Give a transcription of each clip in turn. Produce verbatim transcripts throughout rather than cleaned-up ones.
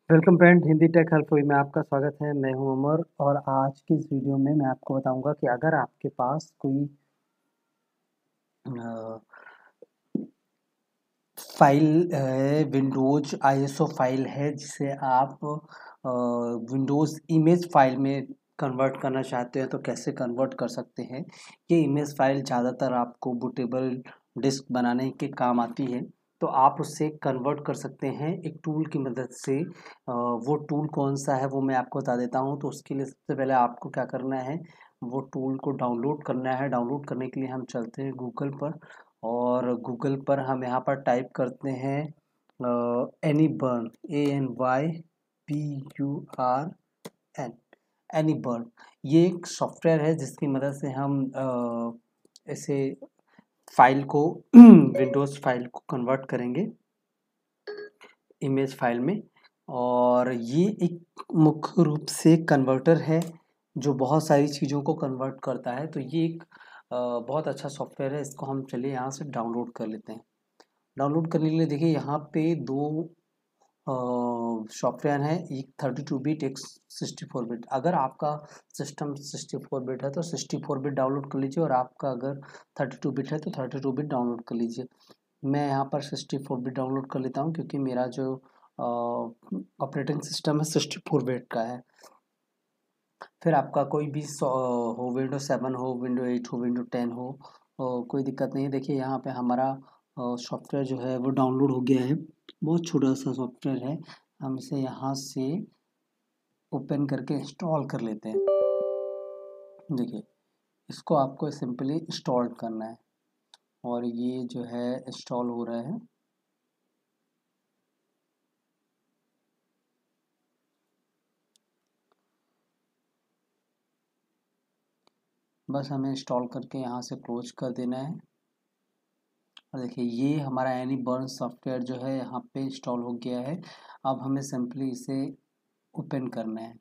Welcome friend, Hindi tech helpful में आपका स्वागत है। मैं हूं अमर और आज की इस वीडियो में मैं आपको बताऊंगा कि अगर आपके पास कोई फाइल है, विंडोज आईएसओ फाइल है जिसे आप विंडोज इमेज फाइल में कन्वर्ट करना चाहते हैं तो कैसे कन्वर्ट कर सकते हैं। ये इमेज फाइल ज़्यादातर आपको बूटेबल डिस्क बनाने के काम आती है, तो आप उससे कन्वर्ट कर सकते हैं एक टूल की मदद से। अ, वो टूल कौन सा है वो मैं आपको बता देता हूँ। तो उसके लिए सबसे पहले आपको क्या करना है, वो टूल को डाउनलोड करना है। डाउनलोड करने के लिए हम चलते हैं गूगल पर और गूगल पर हम यहाँ पर टाइप करते हैं AnyBurn, A N Y P U R N, AnyBurn. ये एक सॉफ्टवेयर है जिसकी मदद से हम अ, ऐसे फाइल को विंडोज़ फाइल को कन्वर्ट करेंगे इमेज फाइल में। और ये एक मुख्य रूप से कन्वर्टर है जो बहुत सारी चीज़ों को कन्वर्ट करता है। तो ये एक अ, बहुत अच्छा सॉफ्टवेयर है। इसको हम चलिए यहाँ से डाउनलोड कर लेते हैं। डाउनलोड करने के लिए देखिए यहाँ पे दो सॉफ्टवेयर हैं, एक थर्टी टू बिट, एक सिक्सटी फोर बिट। अगर आपका सिस्टम सिक्सटी फोर बिट है तो सिक्सटी फोर बिट डाउनलोड कर लीजिए और आपका अगर थर्टी टू बिट है तो थर्टी टू बिट डाउनलोड कर लीजिए। मैं यहाँ पर सिक्सटी फोर बिट डाउनलोड कर लेता हूँ क्योंकि मेरा जो ऑपरेटिंग सिस्टम है सिक्सटी फोर बिट का है। फिर आपका कोई भी सॉ- हो, विंडो सेवन हो, विंडो एट हो, विंडो टेन हो, अ, कोई दिक्कत नहीं है। देखिए यहाँ पे हमारा सॉफ्टवेयर जो है वो डाउनलोड हो गया है। बहुत छोटा सा सॉफ्टवेयर है। हम इसे यहाँ से ओपन करके इंस्टॉल कर लेते हैं। देखिए इसको आपको सिंपली इंस्टॉल करना है और ये जो है इंस्टॉल हो रहा है। बस हमें इंस्टॉल करके यहाँ से क्लोज कर देना है। और देखिए ये हमारा एनी बर्न सॉफ्टवेयर जो है यहाँ पे इंस्टॉल हो गया है। अब हमें सिंपली इसे ओपन करना है।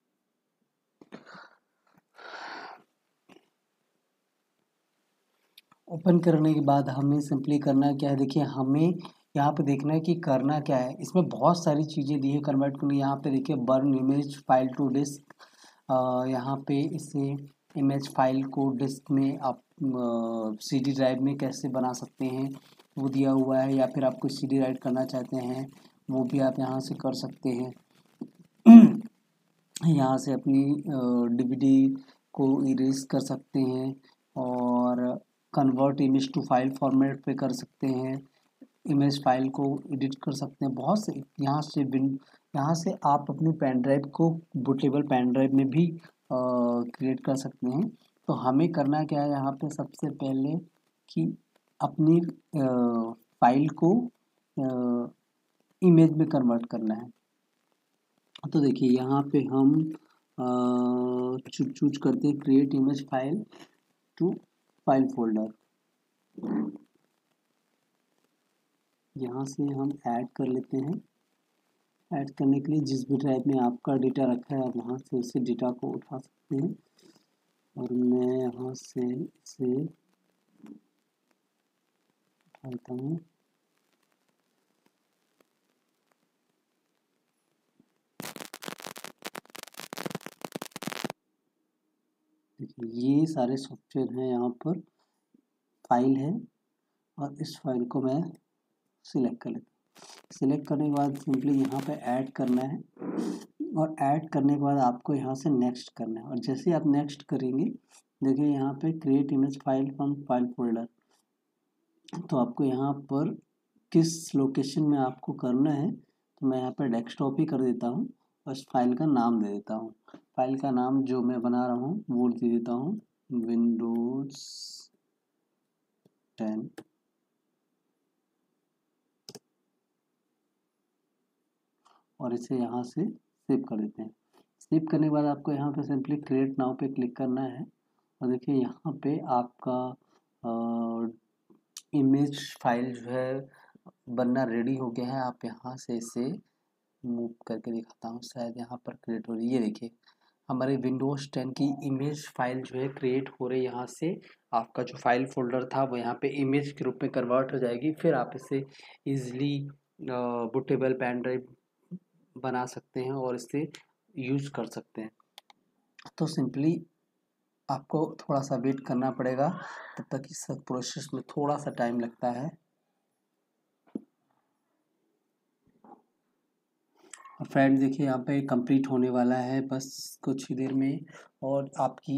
ओपन करने के बाद हमें सिंपली करना क्या है, देखिए हमें यहाँ पे देखना है कि करना क्या है। इसमें बहुत सारी चीज़ें दी है कन्वर्ट करने। यहाँ पे देखिए burn image file to disc, यहाँ पे इसे इमेज फाइल को डिस्क में आप सी डी ड्राइव में कैसे बना सकते हैं वो दिया हुआ है, या फिर आप कोई सी डी राइट करना चाहते हैं वो भी आप यहाँ से कर सकते हैं। यहाँ से अपनी डी वी डी को इरेज कर सकते हैं और convert image to file format पे कर सकते हैं। इमेज फाइल को एडिट कर सकते हैं। बहुत से यहाँ से बिन यहाँ से आप अपनी पेन ड्राइव को बूटेबल पेन ड्राइव में भी क्रिएट कर सकते हैं। तो हमें करना क्या है यहाँ पे, सबसे पहले कि अपनी फाइल को इमेज में कन्वर्ट करना है। तो देखिए यहाँ पे हम चूज चूज करते हैं create image file to file folder. यहाँ से हम ऐड कर लेते हैं। ऐड करने के लिए जिस भी ड्राइव में आपका डेटा रखा है आप वहाँ से उसे डेटा को उठा सकते हैं। और मैं यहाँ से इसे उठाता हूँ। देखिए ये सारे सॉफ्टवेयर हैं, यहाँ पर फाइल है और इस फाइल को मैं सिलेक्ट कर लेता हूँ। सिलेक्ट करने के बाद सिंपली यहाँ पे ऐड करना है और ऐड करने के बाद आपको यहाँ से नेक्स्ट करना है। और जैसे आप नेक्स्ट करेंगे देखिए यहाँ पे create image file from file folder. तो आपको यहाँ पर किस लोकेशन में आपको करना है, तो मैं यहाँ पर डेस्कटॉप ही कर देता हूँ और इस फाइल का नाम दे देता हूँ। फाइल का नाम जो मैं बना रहा हूँ वो दे देता हूँ विंडोज टेन। और इसे यहाँ से सेव कर देते हैं। सेव करने के बाद आपको यहाँ पे सिंपली क्रिएट नाउ पे क्लिक करना है। और देखिए यहाँ पे आपका इमेज फाइल जो है बनना रेडी हो गया है। आप यहाँ से इसे मूव करके दिखाता हूँ, शायद यहाँ पर क्रिएट हो रही है। ये देखिए हमारे विंडोज़ टेन की इमेज फाइल जो है क्रिएट हो रही है। यहाँ से आपका जो फाइल फोल्डर था वो यहाँ पे इमेज के रूप में कन्वर्ट हो जाएगी। फिर आप इसे इजीली बूटेबल पेन ड्राइव बना सकते हैं और इससे यूज कर सकते हैं। तो सिंपली आपको थोड़ा सा वेट करना पड़ेगा, तब तक इस प्रोसेस में थोड़ा सा टाइम लगता है। और फ्रेंड देखिए यहाँ पे कंप्लीट होने वाला है बस कुछ ही देर में, और आपकी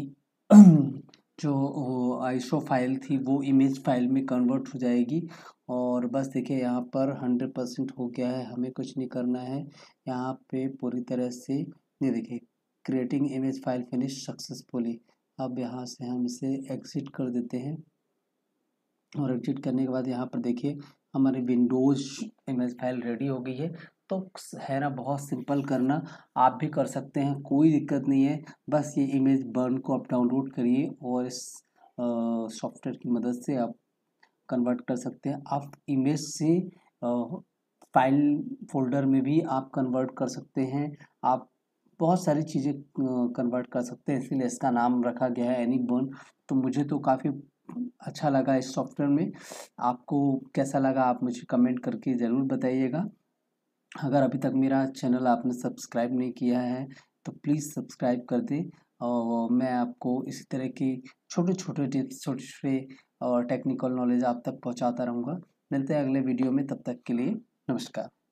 जो आईसो फाइल थी वो इमेज फाइल में कन्वर्ट हो जाएगी। और बस देखिए यहाँ पर हंड्रेड परसेंट हो गया है, हमें कुछ नहीं करना है यहाँ पे पूरी तरह से। ये देखिए creating image file finish successfully. अब यहाँ से हम इसे एग्जिट कर देते हैं, और एग्जिट करने के बाद यहाँ पर देखिए हमारी विंडोज इमेज फाइल रेडी हो गई है। तो है ना बहुत सिंपल करना, आप भी कर सकते हैं, कोई दिक्कत नहीं है। बस ये इमेज बर्न को आप डाउनलोड करिए और इस सॉफ्टवेयर की मदद से आप कन्वर्ट कर सकते हैं। आप इमेज से फाइल फोल्डर में भी आप कन्वर्ट कर सकते हैं, आप बहुत सारी चीज़ें कन्वर्ट कर सकते हैं, इसीलिए इसका नाम रखा गया है एनीबर्न। तो मुझे तो काफ़ी अच्छा लगा इस सॉफ्टवेयर में। आपको कैसा लगा आप मुझे कमेंट करके ज़रूर बताइएगा। अगर अभी तक मेरा चैनल आपने सब्सक्राइब नहीं किया है तो प्लीज़ सब्सक्राइब कर दें, और मैं आपको इसी तरह की छोटे छोटे टिप्स, छोटे छोटे और टेक्निकल नॉलेज आप तक पहुंचाता रहूँगा। मिलते हैं अगले वीडियो में, तब तक के लिए नमस्कार।